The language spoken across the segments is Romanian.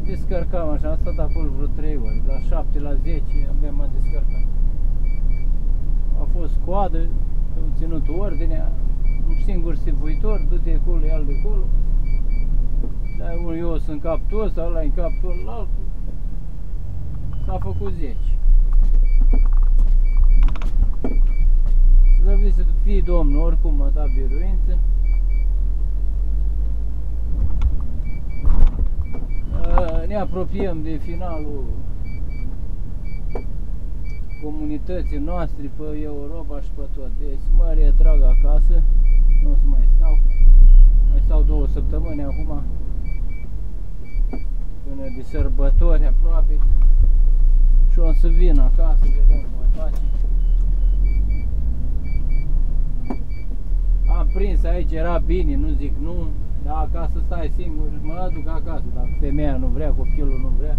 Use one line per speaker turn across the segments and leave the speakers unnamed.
descărcam așa, am stat acolo vreo 3 ori, la 7, la 10 abia m-am descărcat. A fost coadă, au ținut ordinea, un singur stivuitor, du-te de acolo, ia-l de acolo. Dar eu sunt capul ăsta, ăla în capul altul. S-a făcut 10. Slăvit să fie Domnul, oricum a dat biruință. Ne apropiem de finalul comunității noastre pe Europa și pe tot. Deci mă retrag acasă, nu o să mai stau. Mai stau 2 săptămâni acum, până de sărbători aproape. Și o să vin acasă, vedem cum face. Am prins aici, era bine, nu zic nu, dar acasă stai singur, mă duc acasă, dacă femeia nu vrea, copilul nu vrea.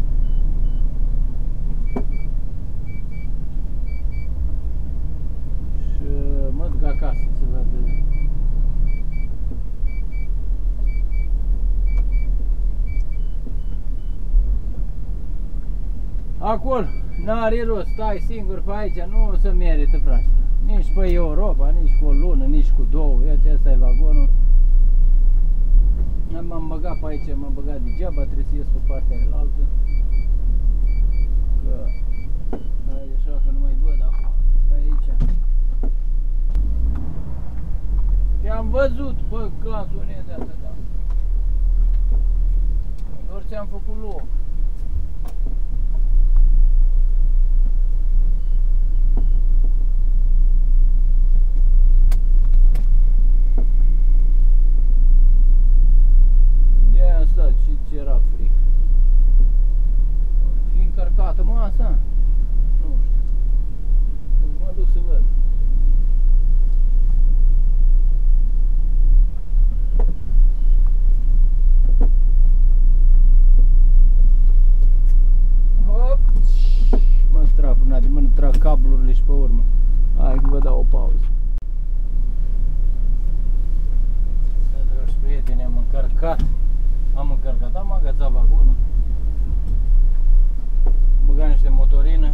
Și mă duc acasă să văd. Acolo, n-are rost, stai singur pe aici, nu o să merită, frate. Nici pe Europa, nici cu o lună, nici cu 2, uite, ăsta e vagonul. M-am băgat pe aici, m-am băgat degeaba, trebuie să ies pe partea altă. Că, așa că nu mai văd acum, aici. Te-am văzut pe clasul de atât, da. Doar ți-am făcut loc. Ce era frică. Și încărcată masa? Nu știu. Mă duc să văd. Hop! Mă strap până de mână, trag cablurile și pe urmă. Hai că vă dau o pauză. Da, dragi prieteni, am încărcat. Am încărcat, am agățat vagonul. Băgam niște motorină.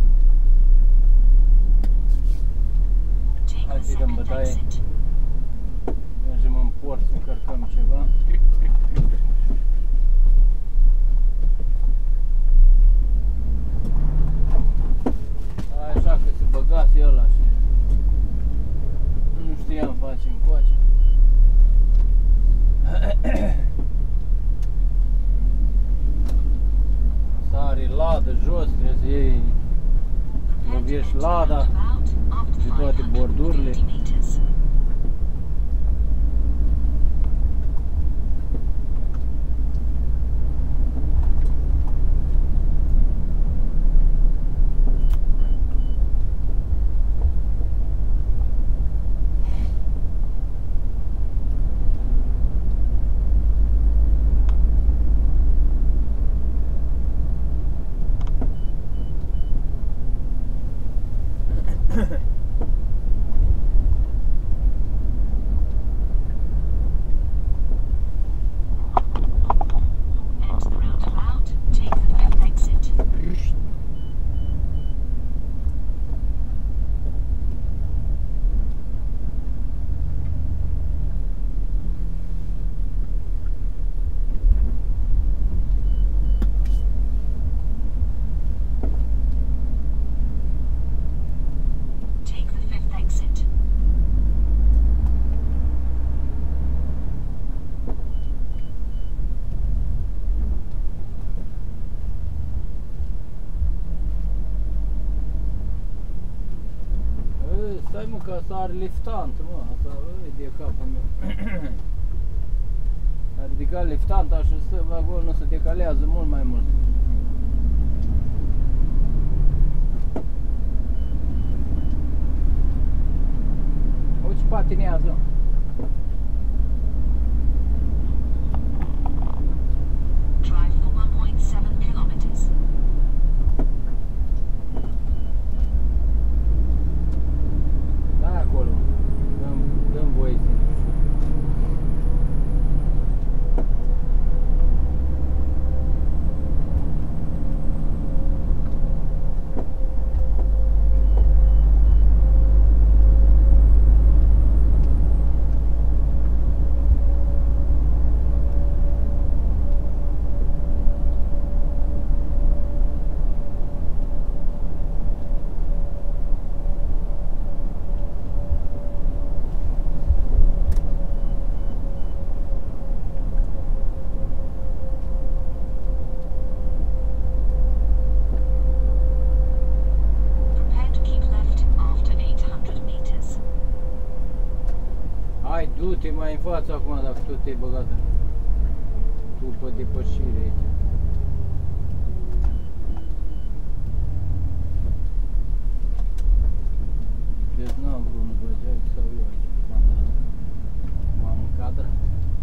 Hai să-i dăm bătaie. Mergem în port să încărcăm ceva. Așa că se băgase ăla și nu știam face încoace. Sari ladă jos, trebuie să iei, lovești lada de toate bordurile. Stai mă, că asta are liftant, mă, asta e de capul meu. A ridicat liftanta și stă vagonul, se decalează mult mai mult. Uite, patinează.
Drive for 1.7 kilometers.
Acolo, dăm voie să nu știu. în față acum dacă tot te-ai băgat după depășire aici. Deci n-am vrut nu băgi aici sau eu aici cu banda asta. M-am încadrat.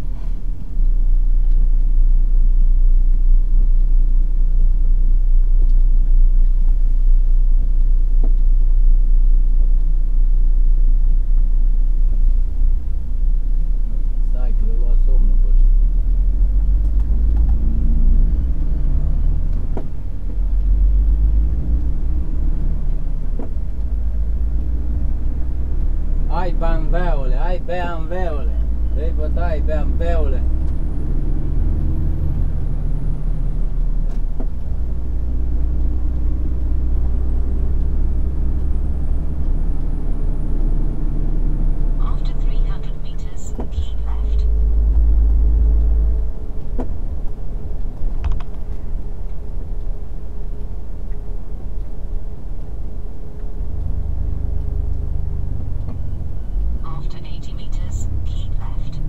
Stai că le lua somnul pe ăștia. Hai BMW-ule, hai BMW-ule. Dă-i bătaie BMW-ule.
After 300 meters, keep left. After 80 meters, keep left.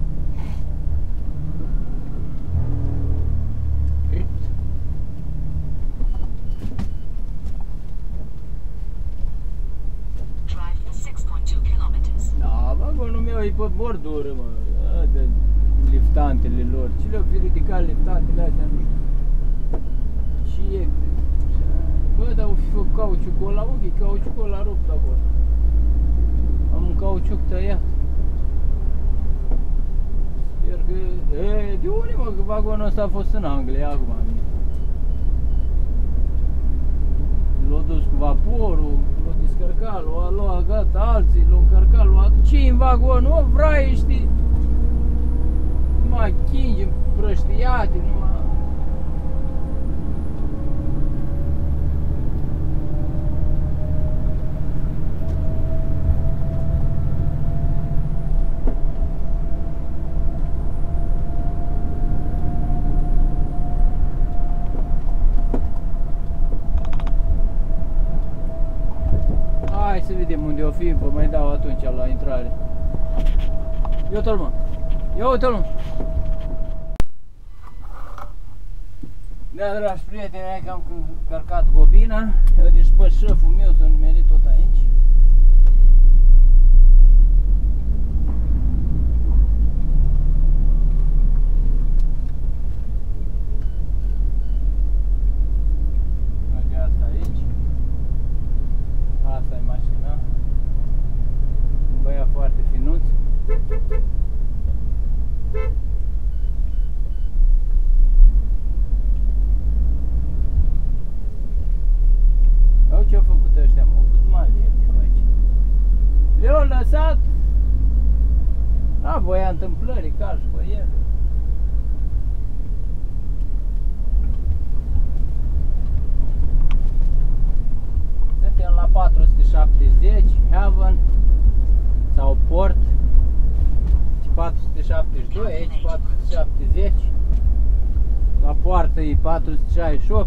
Drive for 6.2 kilometers.
Da, vagonul meu e pe bordură, mă. De liftantele lor. Ce le-au fi ridicat liftantele astea, nu știu. Și e... Bă, dar au fi făcut cauciucul ăla, mă, că e cauciucul ăla rupt acolo. Am un cauciuc tăiat. Sper că... E, de unde, mă, că vagonul ăsta a fost în Anglia acum. L-a dus cu vaporul, l-a descărcat, l-a luat, gata, alții l-au încărcat, l-a adus. Ce-i în vagon? O, vraiești, numai chingi împrăștiate, numai... Hai să vedem unde o fi, vă mai dau atunci la intrare. Ia uite-l, mă! Ia uite-l, mă! Da, dragi prieteni, hai că am cărcat bobina. Uite și pe șeful meu s-a nimerit tot aici. Uite asta aici. Asta e mașina. Un băiat foarte finuț. Au ce-au făcut ăștia, m-au pus mari aici. Le-au lăsat la voia întâmplării, calci pe el. Suntem la 470, Haven sau Port. 472, aici 470. La poartă e 468.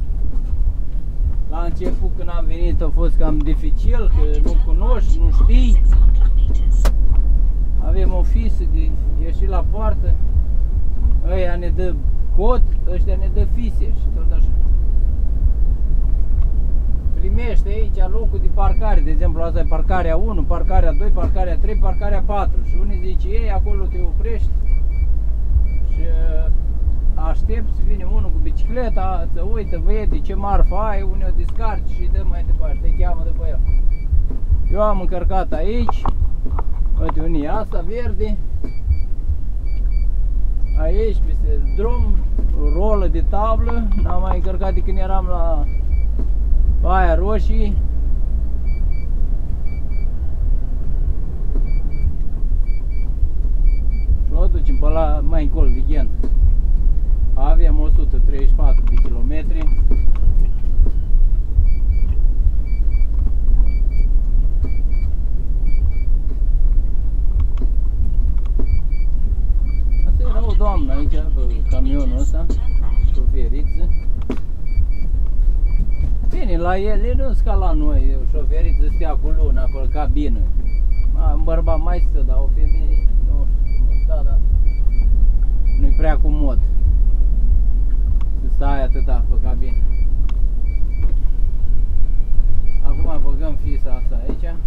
La început când am venit a fost cam dificil, că nu cunoști, nu știi. Avem o fisă de ieși la poartă. Ăia ne dă cod, ăștia ne dă fise și tot așa. Primește aici locul de parcare, de exemplu asta e parcarea 1, parcarea 2, parcarea 3, parcarea 4 și unii zice ei acolo te oprești și aștepți, vine unul cu bicicleta, se uită, vede ce marfă ai, unii o descarci și dă mai departe, te cheamă după el. Eu am încărcat aici, uite unii e asta verde, aici peste drum, o rolă de tablă, n-am mai încărcat de când eram la Baia Roșii. Și o ducem pe la mai încolo de Ghent. Avem 134 de kilometri. Asta era o doamnă aici pe camionul ăsta, șoferiță. Bine, la ele nu sunt ca la noi, șoferiță stea cu luna, acolo, cabină. Un bărbat mai stă, dar o femeie, nu știu. Da, da. Nu-i prea comod să stai atâta pe cabină. Acum băgăm fisa asta aici.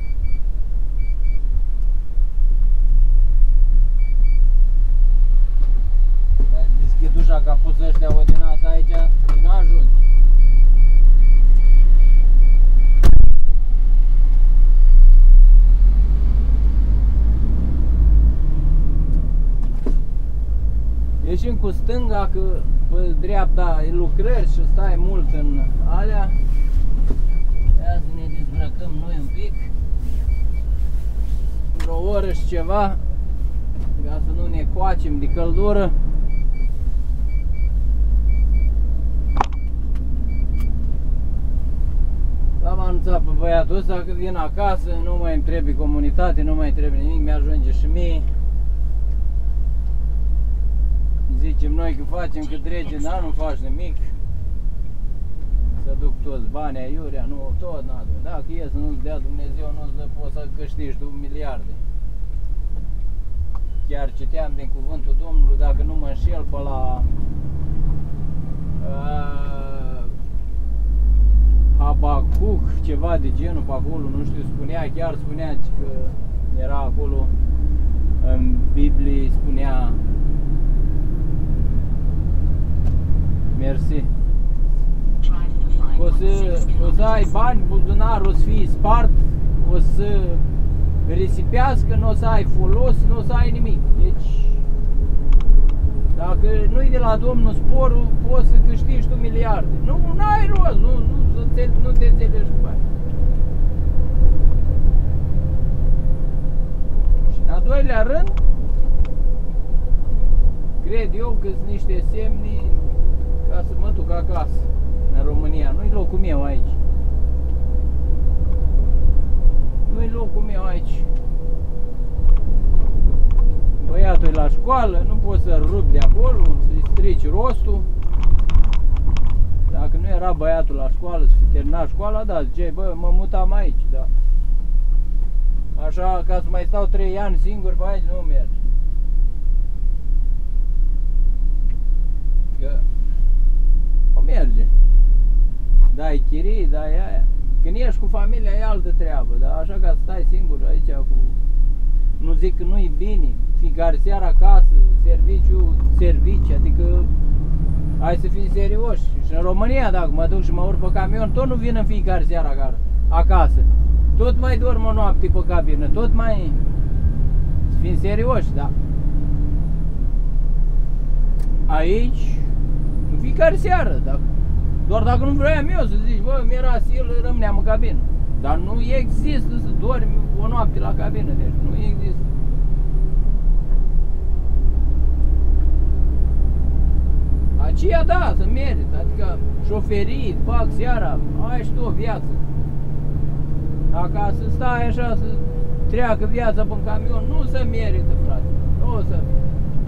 Deschid ușa ca pus ăștia ordinați aici, nu ajunge. Ieșim cu stânga, că pe dreapta e lucrări și stai mult în alea. Ia să ne dezbrăcăm noi un pic. Vreo oră și ceva, ca să nu ne coacem de căldură. L-am anunțat pe băiatul ăsta că vin acasă, nu mai îmi trebuie comunitate, nu mai trebuie nimic, mi-ajunge și mie. Zicem noi că facem cât rege, dar nu faci nimic. Să duc toți banii aiurea, nu, tot n-adu. Dacă e să nu-ți dea Dumnezeu, nu-ți dă, poți să câștigi tu miliarde. Chiar citeam din cuvântul Domnului, dacă nu mă înșel, pe la Habacuc, ceva de genul pe acolo, nu știu, chiar spunea că era acolo în Biblie, spunea mersi. O să ai bani, buzunarul o să fie spart, o să risipească, nu o să ai folos, nu o să ai nimic. Deci, dacă nu-i de la Domnul sporul, poți să câștigi tu miliarde. Nu ai rost, nu te înțelegi cu bani. Și în al doilea rând, cred eu că sunt niște semni ca să mă duc acasă, în România. Nu-i locul meu aici. Nu-i locul meu aici. Băiatul e la școală, nu poți să-l rup de acolo, să-i strici rostul. Dacă nu era băiatul la școală, să fi terminat școala, da, ziceai, bă, mă mutam aici, da. Așa, ca să mai stau 3 ani singur pe aici, nu merge. Că o merge. Dai chirii, dai aia. Când ești cu familia e altă treabă, dar așa ca să stai singur aici cu... Nu zic că nu-i bine, fiecare seara acasă, serviciu, adică hai să fim serioși. Și în România, dacă mă duc și mă urc pe camion, tot nu vin în fiecare seara acasă. Tot mai dorm o noapte pe cabină, tot mai... Să fim serioși, da. Aici, în fiecare seară, doar dacă nu vroiam eu să zici, bă, mi-era silă, rămâneam în cabină. Dar nu există să dormi o noapte la cabină, deci nu există. Aceea da, să merită, adică șoferii, fac seara, ai și tu o viață. Dacă să stai așa, să treacă viața pe camion, nu se merită, frate, nu se merită.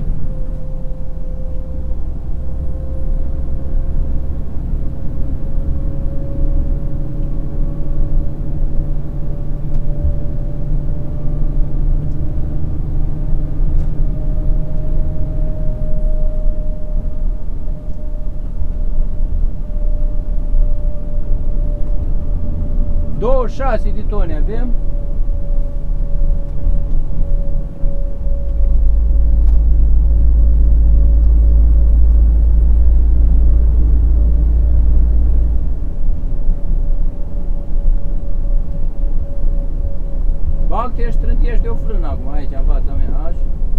...26 de tone avem. Bag-te și trântești o frână acum aici în fața mea, așa.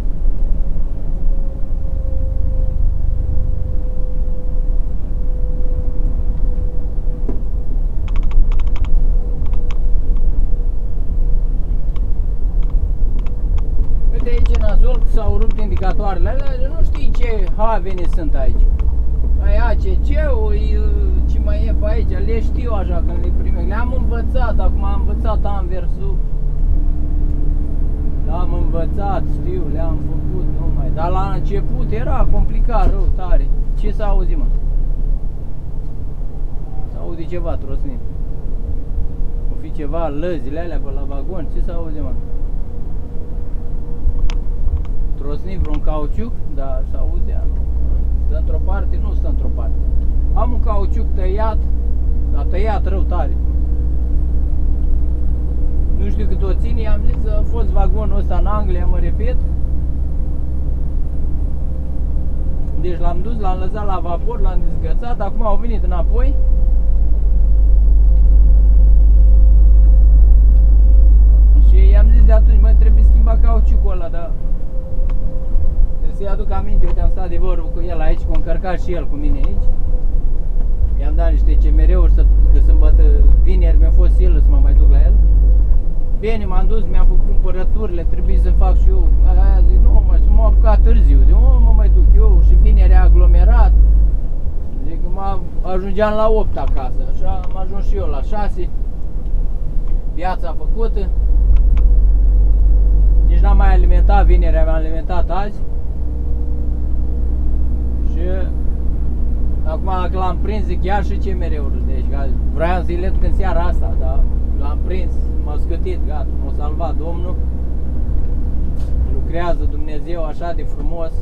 S-au rupt indicatoarele alea, nu știi ce havene sunt aici. Ai ACC-ul, ce mai e pe aici, le știu așa când le primesc. Le-am învățat, acum am învățat anversul. L-am învățat, știu, le-am făcut numai. Dar la început era complicat, rău, tare. Ce s-a auzit, mă? S-a auzit ceva trosnit. O fi ceva lăzile alea pe la vagon, ce s-a auzit, mă? trosni vreun cauciuc, dar s-auzea. Stă într-o parte, nu stă într-o parte. Am un cauciuc tăiat, a tăiat rău tare. Nu știu cât o ține, i-am zis, a fost vagonul ăsta în Anglia, mă repet. Deci l-am dus, l-am lăsat la vapor, l-am dezgățat, acum au venit înapoi. Și i-am zis de atunci, mă, trebuie schimbat cauciucul ăla, dar trebuie să-i aduc aminte, uite, am stat de vorbă cu el aici, că a încărcat și el cu mine aici. I-am dat niște CMR-uri, că sâmbătă, vineri mi-a fost silă să mă mai duc la el. Bine, m-am dus, mi-am făcut cumpărăturile, trebuie să fac și eu. Aia zic, nu, mă, să mă apucat târziu. Zic, nu, mă mai duc eu și vineri a aglomerat. Zic, ajungeam la 8 acasă, așa am ajuns și eu la 6. Viața făcută. Nici n-am mai alimentat, vineri am alimentat azi. Și acum că l-am prins, zic, ia și CMR-ul. Deci vreau să-i le duc în seara asta, dar l-am prins, m-a scătit, gata, m-a salvat Domnul. Lucrează Dumnezeu așa de frumos.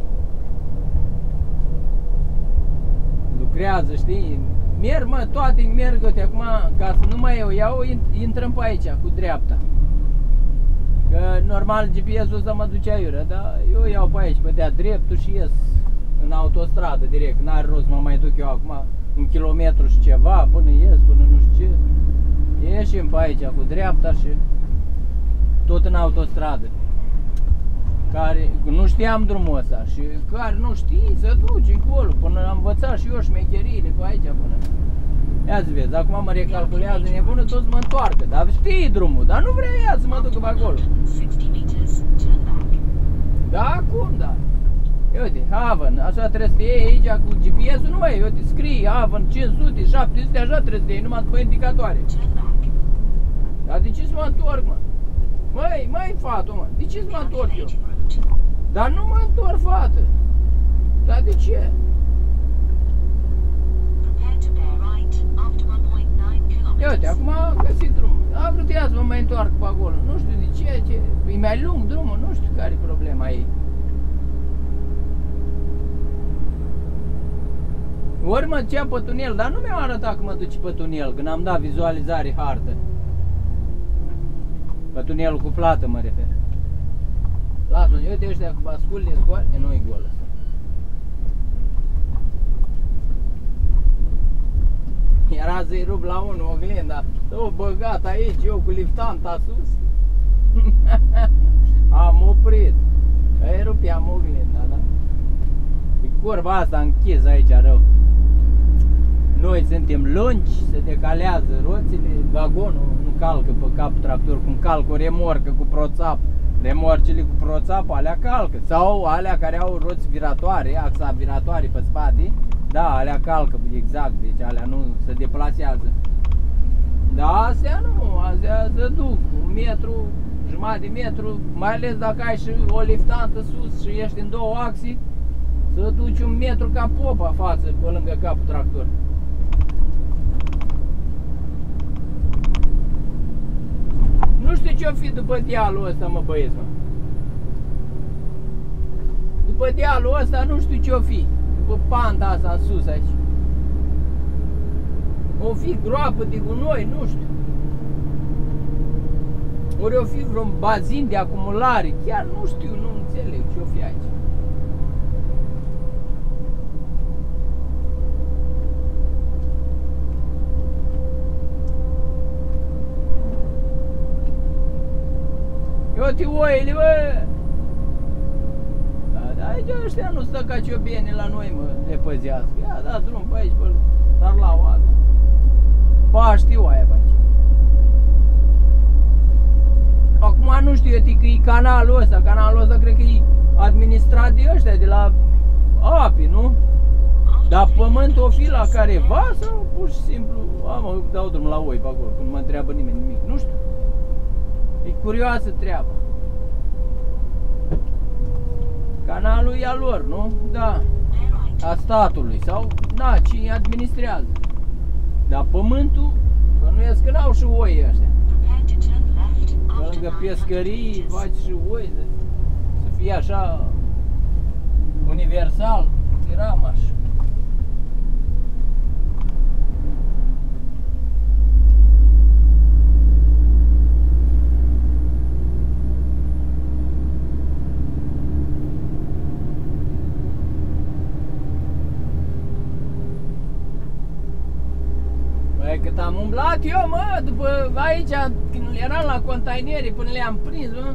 Lucrează, știi? Merg, mă, toate merg, uite, acum, ca să nu mai eu iau, intrăm pe aici, cu dreapta. Că normal GPS-ul ăsta mă ducea iură, dar eu iau pe aici, pe de-a dreptul și ies în autostradă direct. N-are rost să mă mai duc eu acum un kilometru și ceva, până ies, până nu știu ce. Ieșim pe aici cu dreapta și tot în autostradă. Care nu știam drumul ăsta și care nu știi să duci încolo până am învățat și eu șmecheriile pe aici până. Ia zi vezi, acum mă recalculează nebună, tot să mă întoarcă, dar știi drumul, dar nu vrea ea să mă ducă pe acolo.
60 meters, turn back.
Da, cum da? Uite, Haven, așa trebuie să te iei aici cu GPS-ul, nu mai, uite, scrii Haven 500, 700, așa trebuie să te iei, numai după indicatoare.
Turn back.
Dar de ce să mă întorc, mă? Măi, fată, mă, de ce să mă întorc eu?
Calculating route.
Dar nu mă întorc, fată. Dar de ce?
Prepare to bear right after 1.9
Ia uite,
kilometers.
acum am găsit drumul. Am vrut ea să mă mai întoarcă pe acolo. Nu știu de ce, e mai lung drumul, nu știu care e problema ei. Ori mă ducea pe tunel, dar nu mi-au arătat că mă duce pe tunel, când am dat vizualizare hartă. Pe tunelul cu plată mă refer. Lasă-mă, uite ăștia cu basculele scoale, nu-i gol ăsta. Era să-i rup la unul oglinda, o băgat aici, eu cu liftanta sus. Am oprit. Îi rupeam oglinda, da? E curba asta închis aici rău. Noi suntem lungi, se decalează roțile, vagonul nu calcă pe capul tractor, cum calcă o remorcă cu proțap. Remorcile cu proțap, alea calcă. Sau alea care au roți viratoare, axa viratoare pe spate, da, alea calcă, exact, deci alea nu se deplasează. Da, astea nu, astea se duc, 1 metru, jumătate de metru, mai ales dacă ai și o liftantă sus și ești în 2 axe, să duci 1 metru ca popa față pe lângă capul tractor. Nu știu ce-o fi după dealul ăsta, mă băieți, mă. După dealul ăsta nu știu ce-o fi. După panta asta sus aici. O fi groapă de gunoi, nu știu. Ori o fi vreun bazin de acumulare, chiar nu știu, nu înțeleg ce-o fi aici. Uite oile, bă! Da, aici ăștia nu stă ca ciobeni la noi, mă, le păzească. Ia, da drum pe aici, pe Tarlau asta. Paști oaia pe aici. Acum nu știu, eu că e canalul ăsta cred că e administrat de ăștia, de la api, nu? Dar pământul o fi la careva sau pur și simplu, mă, dau drum la oi pe acolo, când nu mă întreabă nimeni nimic, nu știu. E curioasă treaba. Canalul e al lor, nu? Da. A statului sau, da, cine administrează. Dar pământul, că nu ies că n-au și oi ăștia. Pe lângă pescării, faci și oi, să fie așa universal, eram așa. Cât am umblat eu, mă, după aici, când eram la containeri, până le-am prins, mă.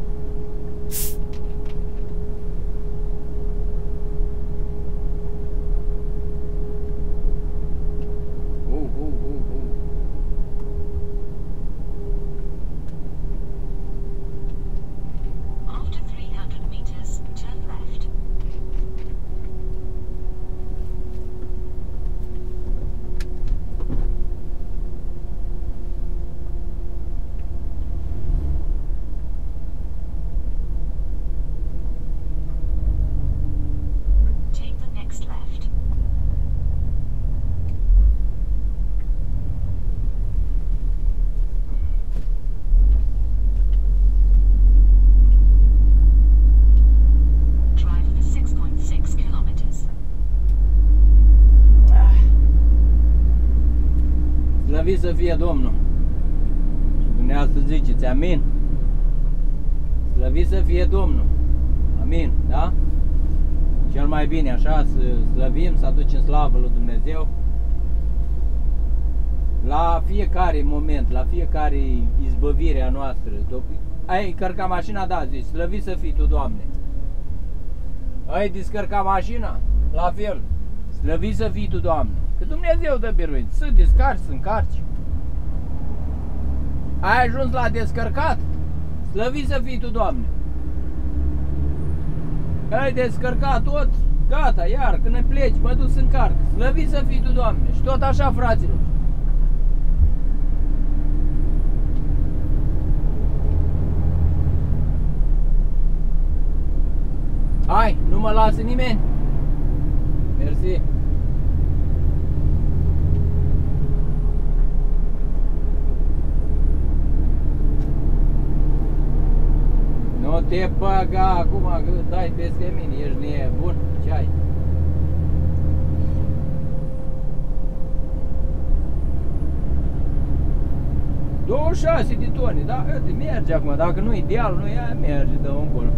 After 300 meters, turn left. Take the next left. Drive for 6.6 kilometers.
Slăvit să fie Domnul. Și dumneavoastră ziceți, amin. Slăvit să fie Domnul. Amin, da? Cel mai bine așa să slăvim, să aducem slavă lui Dumnezeu la fiecare moment, la fiecare izbăvire a noastră. Ai încărcat mașina? Da, zici, slăvit să fii Tu, Doamne. Ai descărcat mașina? La fel, slăvit să fii Tu, Doamne. Că Dumnezeu dă biruință, să descarci, să încarci. Ai ajuns la descărcat? Slăvit să fii Tu, Doamne. Ai descărcat tot, gata, iar când pleci, mă duc să încarc. Slăvit să fii Tu, Doamne. Și tot așa, fraților. Hai, nu mă lasă nimeni. Mersi. Nu te băga acum că dai peste mine, ești nebun, ce ai? ...26 de tone, da? Uite, merge acum, dacă nu ideal, nu ia, merge, dă încolo.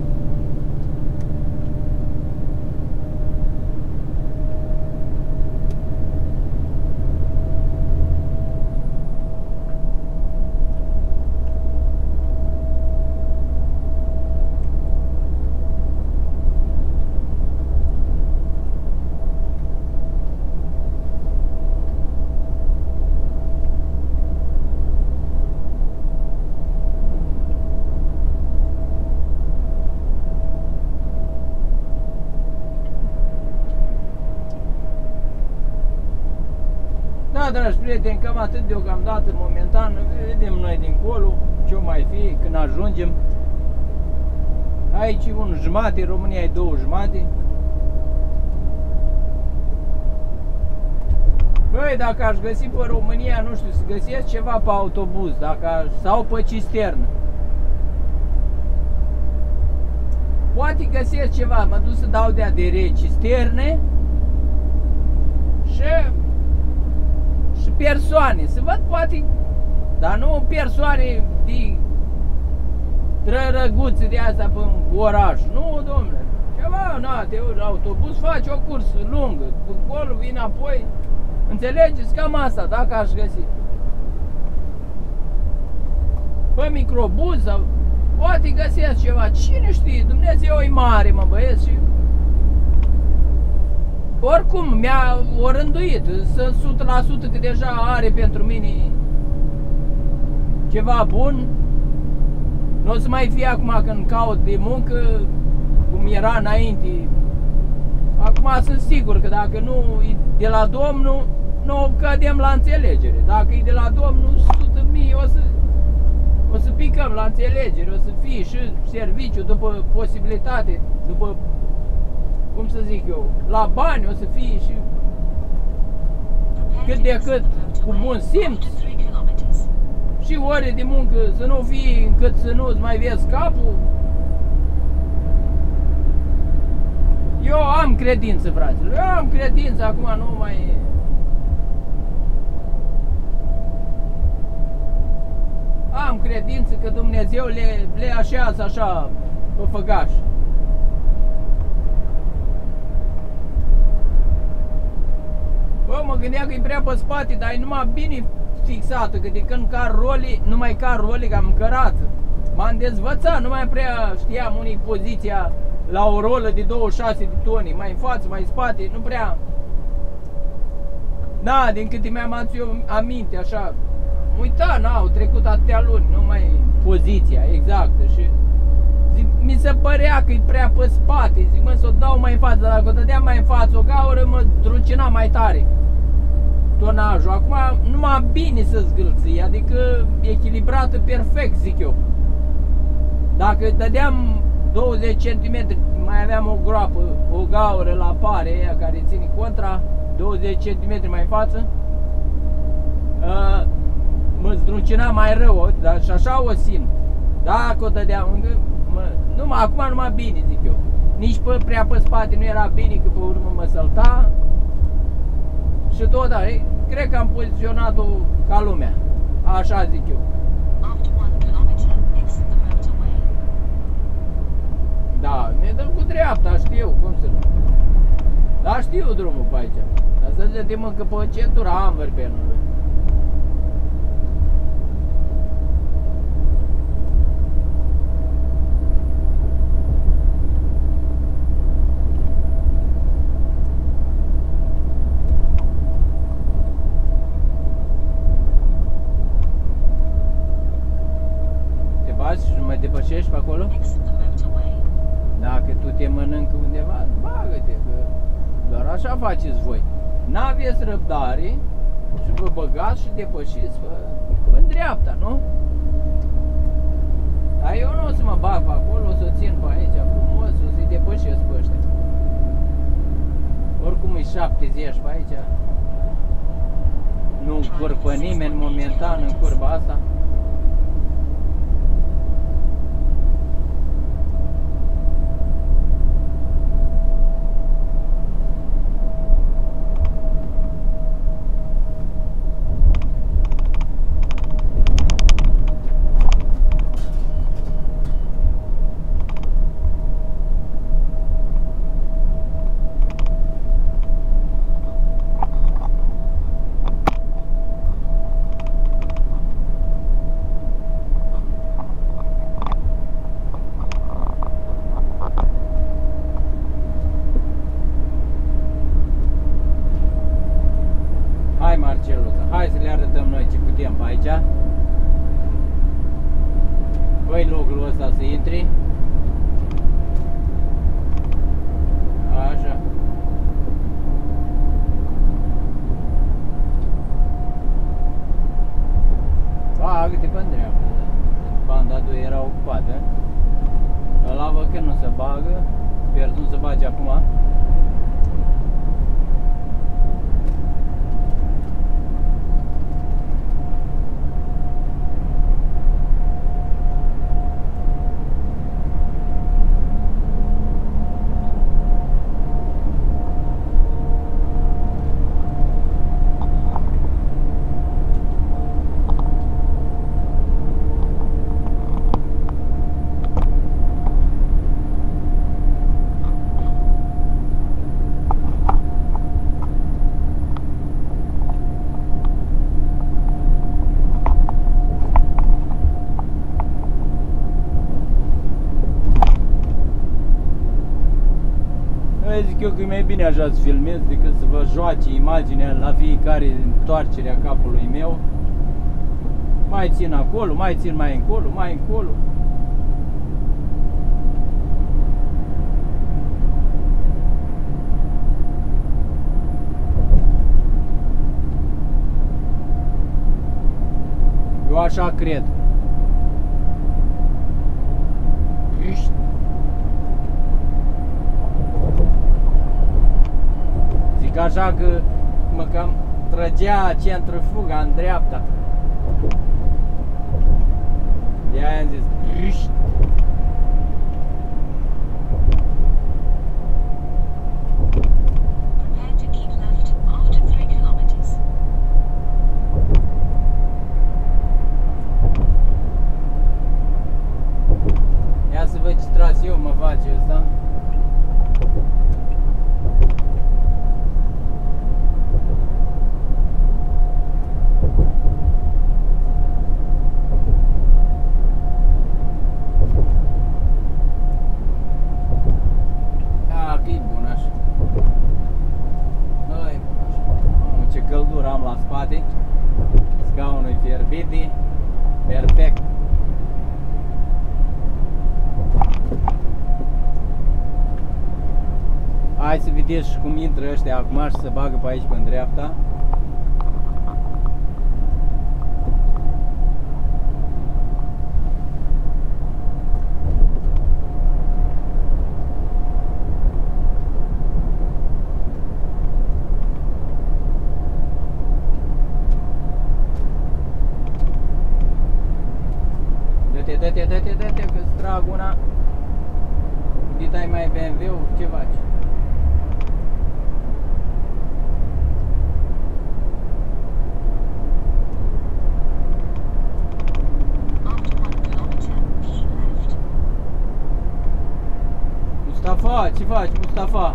Da, dragi prieteni, cam atât deocamdată, momentan, vedem noi dincolo ce o mai fi când ajungem. Aici 1,5, România e 2,5. Băi, dacă aș găsi pe România, nu știu, să găsesc ceva pe autobuz, sau pe cisternă. Poate găsesc ceva, mă duc să dau de ADR cisterne și persoane, să văd poate, dar nu persoane de trărăguțe de asta pe oraș, nu, domnule, ceva, na, te urci autobuz, faci o cursă lungă, acolo vin apoi, înțelegeți, cam asta, dacă aș găsi. Pe microbuz sau poate găsesc ceva, cine știe, Dumnezeu e mare, mă băieți, și oricum mi-a orânduit, sunt 100% că deja are pentru mine ceva bun. Nu o să mai fie acum când caut de muncă cum era înainte. Acum sunt sigur că dacă nu e de la Domnul, nu cădem la înțelegere. Dacă e de la Domnul, 100.000 o să picăm la înțelegere, o să fie și serviciu după posibilitate, după, cum să zic eu, la bani o să fie și cât de cât cu bun simț și ore de muncă să nu fie încât să nu-ți mai vezi capul. Eu am credință, fraților, eu am credință, acum nu mai... Am credință că Dumnezeu le așează așa pe făgaș. Bă, mă gândeam că e prea pe spate, dar e numai bine fixată, că de când car roli, numai car roli, că am cărat. M-am dezvățat, nu mai prea știam unii poziția la o rolă de 26 de toni, mai în față, mai în spate, nu prea. Da, din câte mi-am adus eu aminte, așa, uita, n-au trecut atâtea luni, nu mai poziția exactă și zic, mi se părea că e prea pe spate, zic, mă, s-o dau mai în față, dar dacă o dădeam mai în față o gaură, mă druncina mai tare tonajul. Acum numai bine să zgâlții, adică echilibrată perfect, zic eu. Dacă dădeam 20 cm, mai aveam o groapă, o gaură la pare aia care ține contra, 20 cm mai în față, mă zdruncina mai rău, dar și așa o simt. Dacă o dădeam, acum numai bine, zic eu. Nici prea pe spate nu era bine, că pe urmă mă sălta. Și tot, da, cred că am poziționat-o ca lumea. Așa zic eu. Da, ne dăm cu dreapta, știu, cum să nu. Dar știu drumul pe aici. Dar să vedem încă pe centura Anverpenului. Te bați și nu mai depășești pe acolo? Dacă tu te mănâncă undeva, bagă-te, că doar așa faceți voi. N-aveți răbdare și vă băgați și depășiți în dreapta, nu? Dar eu nu o să mă bag pe acolo, o să o țin pe aici frumos, o să-i depășesc pe ăștia. Oricum e 70 pe aici. Nu încurc pe nimeni momentan în curba asta. Hai să le arătăm noi ce putem pe aici. Fă-i logul ăsta să intri. Așa. Bagă-te pe dreapta. Banda 2 era ocupată. Ăla văd că nu se bagă. Sper să nu se bage acum. Zic eu că e mai bine așa să filmez decât să vă joace imaginea la fiecare întoarcere a capului meu. Mai țin acolo, mai țin mai încolo, mai încolo. Eu așa cred. Zic așa că mă cam trăgea centrifuga în dreapta. De-aia am zis Vedeți cum intră ăștia acum și se bagă pe aici pe dreapta. Dă-te, că-ți trag una. Dit ai mai BMW-ul, ce faci? Mustafa, ce faci, Mustafa?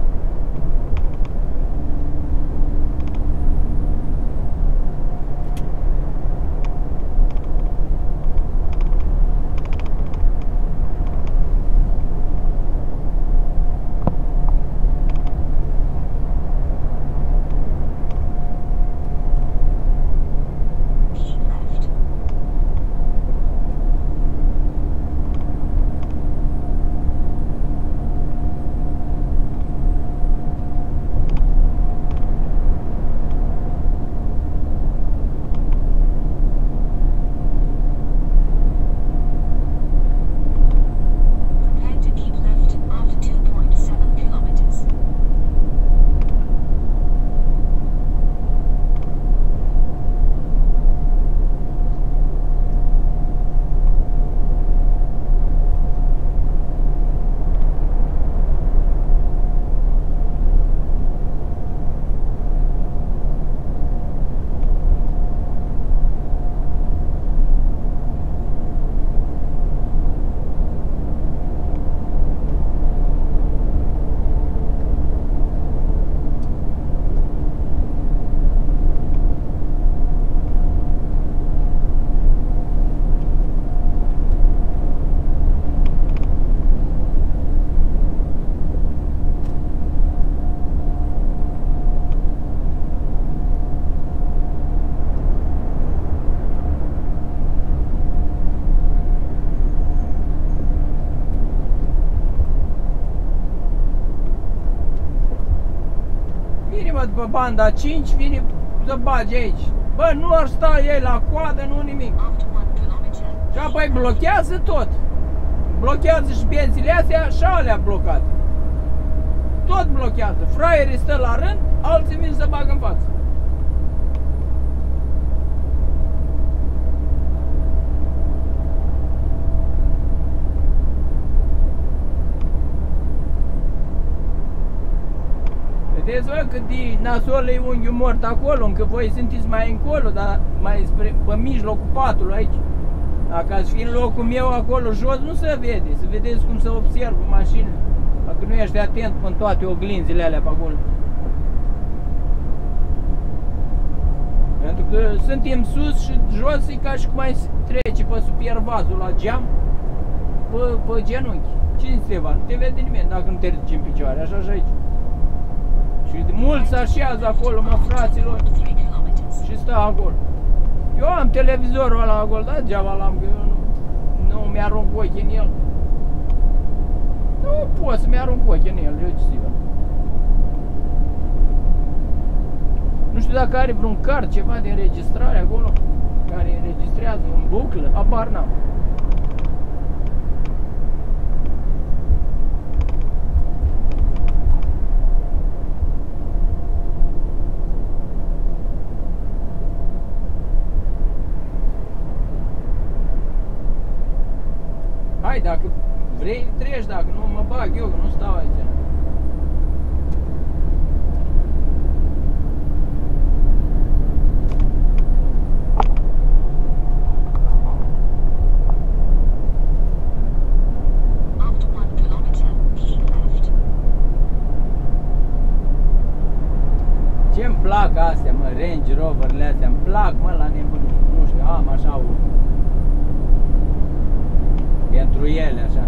După banda 5 vine să bage aici. Bă, nu ar sta ei la coadă, nu nimic. Și apoi blochează tot. Blochează și bențile astea și alea blocate. Tot blochează. Fraierii stă la rând, alții vin să bagă în față. Vedeți, bă, cât de nasol e unghiul mort acolo, încă voi sunteți mai încolo, dar mai spre, pe mijlocul patului aici. Dacă ați fi în locul meu acolo jos, nu se vede, să vedeți cum se observă mașinile. Dacă nu ești atent în toate oglinzile alea pe acolo. Pentru că suntem sus și jos e ca și cum mai trece pe supervazul la geam, pe genunchi. Cine se va? Nu te vede nimeni dacă nu te ridici în picioare, așa și aici. Și mulți se așează acolo, mă, fraților, și stă acolo. Eu am televizorul ăla acolo, da, degeaba l-am, că eu nu mi-arunc ochii în el. Nu pot să mi-arunc ochii în el, eu ce zic. Nu știu dacă are vreun card, ceva de înregistrare acolo, care înregistrează în buclă, abar n-am. Hai, dacă vrei, treci, dacă nu mă bag eu, că nu stau aici. Ce-mi plac astea, mă, Range Rover-le astea, îmi plac, mă, la nebunie, nu știu, am așa o... pentru ele, așa.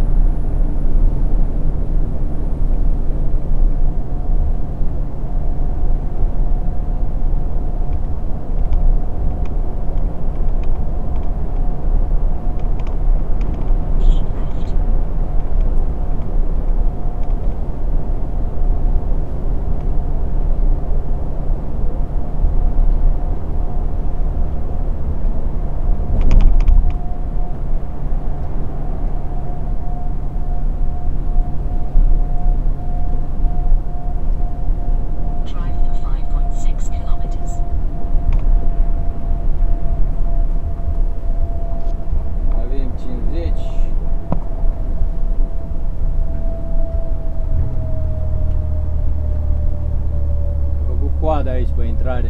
coada aici pe intrare.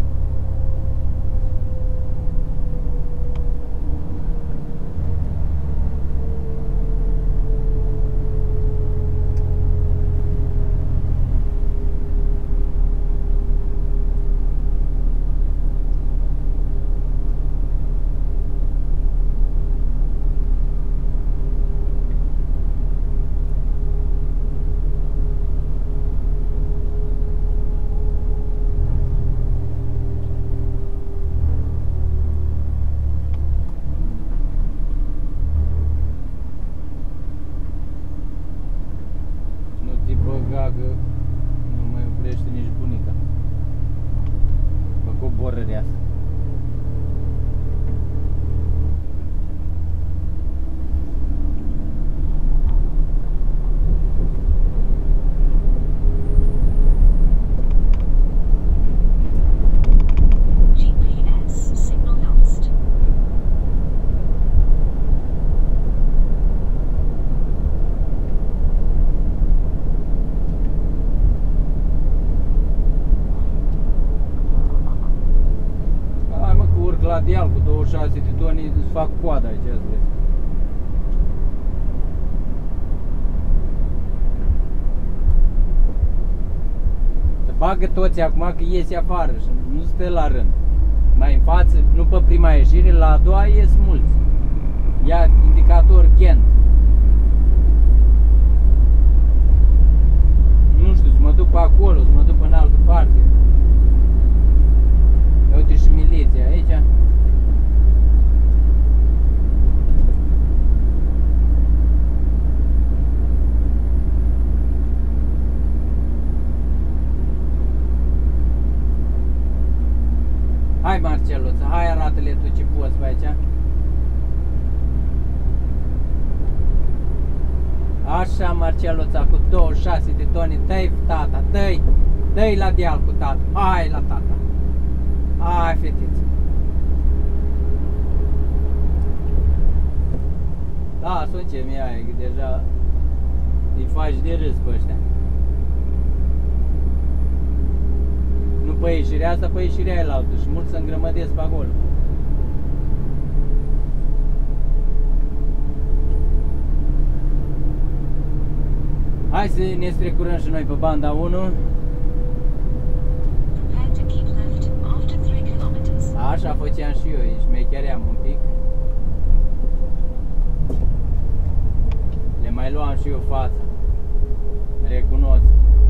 Că nu mai oprește nici bunica pe coborârea asta.
GPS signal lost.
La deal cu 26 de toni îți fac coada aici, azi vezi. Se bagă toți acum că iese afară și nu stă la rând. Mai în față, nu pe prima ieșire, la a doua ies mulți. Ia indicator Kent. Nu știu, să mă duc pe acolo, să mă duc pe în altă parte. Uite și miliția aici. Hai Marceluță, hai arată-le tu ce poți pe aici. Așa Marceluța, cu 26 de toni, dă-i tata, dă-i la deal cu tata, hai la tata. Hai fetiță. Da, soție mea, că deja îi faci de râs pe ăștia. Nu pe ieșirea asta, pe ieșirea aia la altă și mulți se îngrămădesc pe acolo. Hai să ne strecurăm și noi pe banda 1. Așa făceam și eu, șmecheream un pic. Le mai luam și eu fața. Recunosc.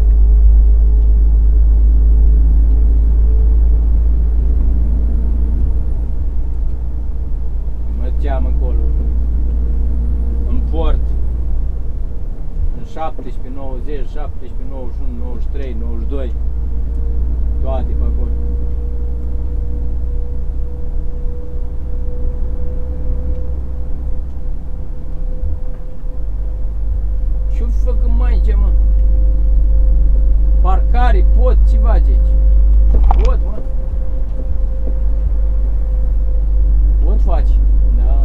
Mă duceam încolo. În port. În 17, 90, 17, 91, 93, 92. Toate pe acolo. Ce făcă mai aici, mă? Parcare, pot, ce faci aici? Pot, mă. Pot faci, da.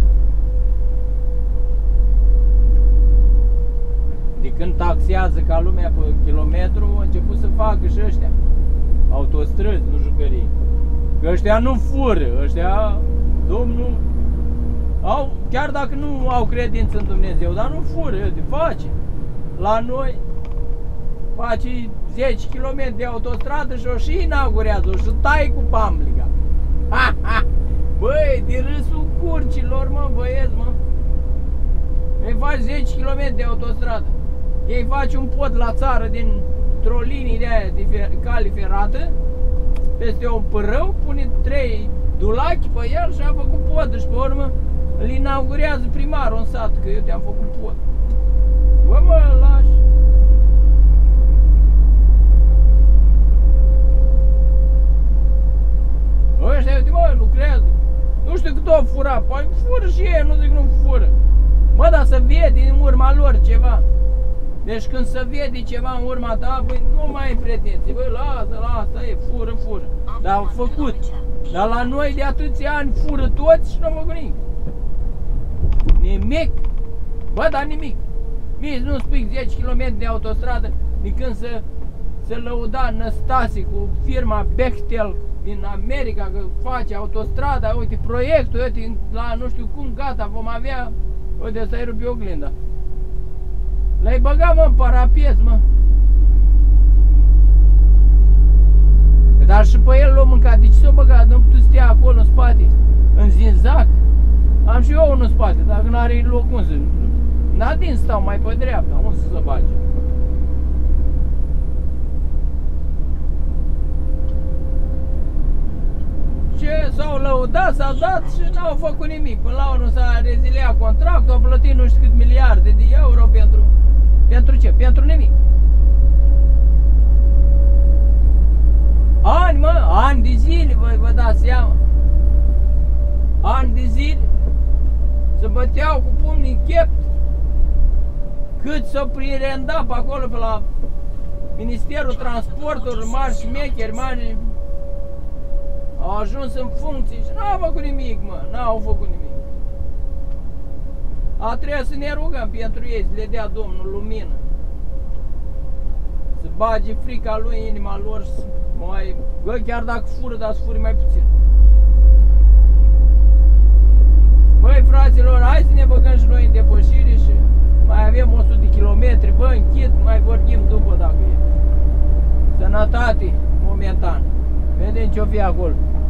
De când taxează ca lumea pe kilometru, au început să facă și ăștia autostrăzi, nu jucării. Că ăștia nu fură, ăștia, domnul, au, chiar dacă nu au credință în Dumnezeu, dar nu fură, te face. La noi face 10 km de autostradă și o și inaugurează, o și tai cu pambliga. Ha, ha! Băi, de râsul curcilor, mă, băieți, mă. Ei faci 10 km de autostradă. Ei faci un pod la țară dintr-o linie de aia de cale ferată, peste un părău, pune 3 dulachi pe el și a făcut podul și pe urmă îl inaugurează primarul în sat, că eu te-am făcut pod. Bă, mă, lași. Ăștia, uite, mă, lucrează. Nu știu cât o fura, păi fură și ei, nu zic nu fură. Mă, dar să vede în urma lor ceva. Deci când se vede ceva în urma ta, băi, nu mai ai pretenții. Băi, lasă, e, fură. Dar au făcut. Dar la noi de atâția ani fură toți și nu au făcut nimic. Nimic. Bă, dar nimic. Mie nu spui 10 km de autostradă de când se lăuda Năstase cu firma Bechtel din America că face autostrada, uite proiectul, uite la nu știu cum, gata, vom avea, uite ăsta-i rupi oglinda. Le-ai băgat, mă, în parapet, mă. Dar și pe el l-a mâncat, de ce s-a băgat? Nu putea să stea acolo în spate, în zinzac. Am și eu unul în spate, dacă n-are loc cum să... N-a din stau mai pe dreapta, unde să se bage? Ce s-au lăudat, s-au dat și n-au făcut nimic. Până la urmă s-a reziliat contractul, au plătit nu știu cât miliarde de euro pentru ce? Pentru nimic. Ani, mă, ani de zile, vă dați seama. Ani de zile se băteau cu pumnii în chep. Cât s-o prirenda pe acolo, pe la Ministerul Transporturilor, mari șmecheri, mari, au ajuns în funcție și n-au făcut nimic, mă, n-au făcut nimic. A trebuit să ne rugăm pentru ei, să le dea Domnul lumină. Să bage frica lui în inima lor și să mai... Bă, chiar dacă fură, dar să furi mai puțin. Băi, fraților, hai să ne băgăm și noi în depășire și mai avem 100 de kilometri, bă, închid, mai vorbim după dacă e. Sănătate, momentan. Vedem ce-o fi acolo.